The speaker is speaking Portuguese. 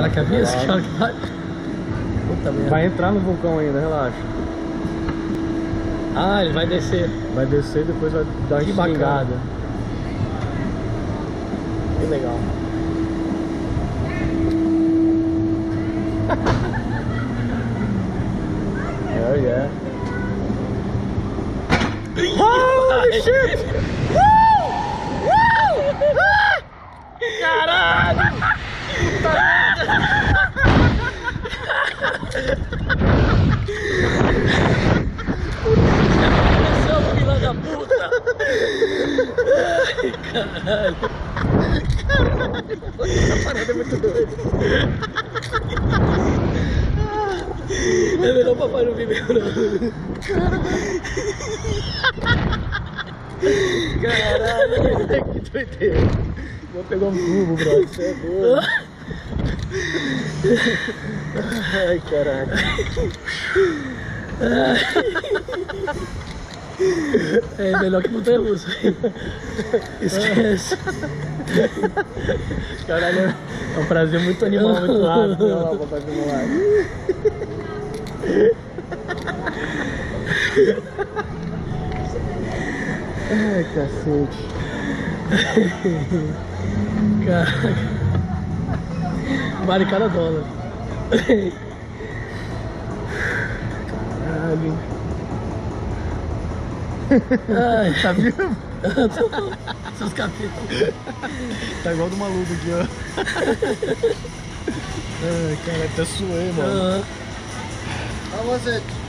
Será que avisa? Que hora que vai? Puta merda. Vai entrar no vulcão ainda, relaxa. Ah, ele vai descer. Vai descer e depois vai dar uma Que bacana. espingada. Que legal. Oh yeah. Holy shit! Caralho! Desceu, filha da puta! Ai, caralho! Essa parada é muito doida! É melhor o papai não vir mesmo, não. Caralho, que doideira. Vou pegar um cubo, brother. Você é doido. Ai, caralho. É melhor que montanha russa. Esquece. Caralho, é um prazer muito animal, muito rápido. Olha lá o papai simular. Ai, cacete. Caraca. Vale cada dólar. Caralho. Ai, Tá vivo? seus capetas. Tá igual do maluco aqui, ó. Ai, caralho, até suei, mano. Ah. How was it?